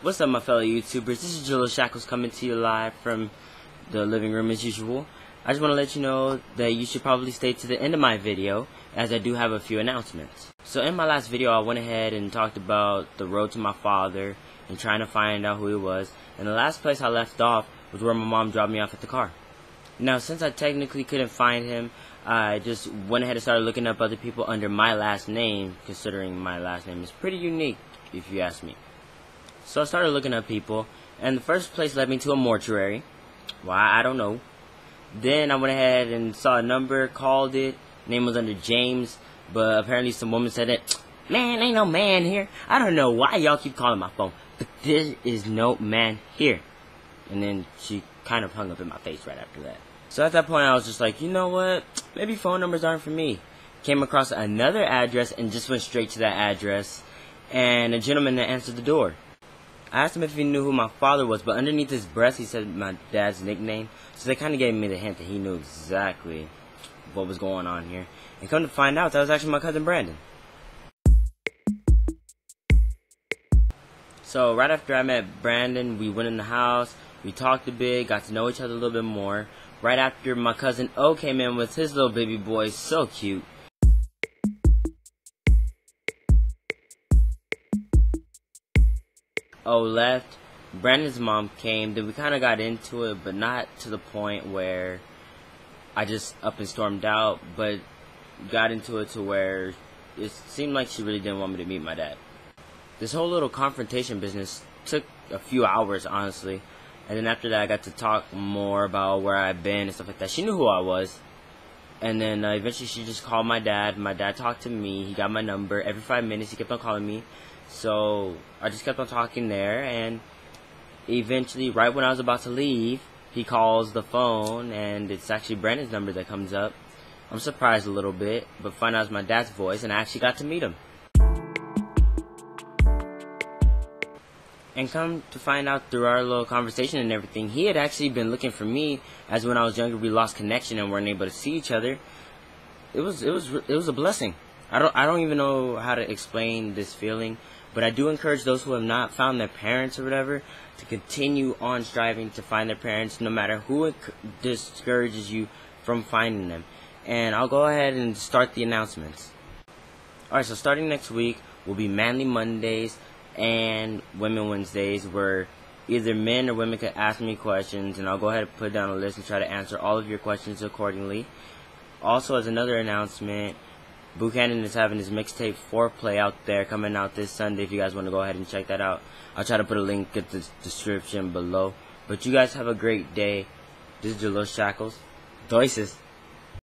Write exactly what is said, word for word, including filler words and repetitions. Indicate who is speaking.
Speaker 1: What's up, my fellow YouTubers? This is Jaleel Shacklz coming to you live from the living room as usual. I just want to let you know that you should probably stay to the end of my video, as I do have a few announcements. So in my last video, I went ahead and talked about the road to my father and trying to find out who he was. And the last place I left off was where my mom dropped me off at the car. Now, since I technically couldn't find him, I just went ahead and started looking up other people under my last name, considering my last name is pretty unique, if you ask me. So I started looking up people, and the first place led me to a mortuary. Why, I don't know. Then I went ahead and saw a number, called it. Name was under James, but apparently some woman said that, "Man, ain't no man here. I don't know why y'all keep calling my phone, but there is no man here." And then she kind of hung up in my face right after that. So at that point I was just like, you know what, maybe phone numbers aren't for me. Came across another address and just went straight to that address, and a gentleman that answered the door. I asked him if he knew who my father was, but underneath his breath he said my dad's nickname, so they kind of gave me the hint that he knew exactly what was going on here. And come to find out, that was actually my cousin Brandon. So right after I met Brandon, we went in the house, we talked a bit, got to know each other a little bit more. Right after, my cousin O came in with his little baby boy, so cute. O left, Brandon's mom came, then we kind of got into it, but not to the point where I just up and stormed out, but got into it to where it seemed like she really didn't want me to meet my dad. This whole little confrontation business took a few hours, honestly, and then after that I got to talk more about where I've been and stuff like that. She knew who I was, and then uh, eventually she just called my dad. My dad talked to me, he got my number. Every five minutes he kept on calling me. So I just kept on talking there, and eventually, right when I was about to leave, he calls the phone, and it's actually Brandon's number that comes up. I'm surprised a little bit, but find out it's my dad's voice, and I actually got to meet him. And come to find out through our little conversation and everything, he had actually been looking for me, as when I was younger we lost connection and weren't able to see each other. It was, it was, it was a blessing. I don't, I don't even know how to explain this feeling. But I do encourage those who have not found their parents or whatever to continue on striving to find their parents, no matter who discourages you from finding them. And I'll go ahead and start the announcements. Alright, so starting next week will be Manly Mondays and Women Wednesdays, where either men or women can ask me questions, and I'll go ahead and put down a list and try to answer all of your questions accordingly. Also, as another announcement, Buchanan is having his mixtape Foreplay out there, coming out this Sunday if you guys want to go ahead and check that out. I'll try to put a link in the description below. But you guys have a great day. This is Jaleel Shacklz. Doices.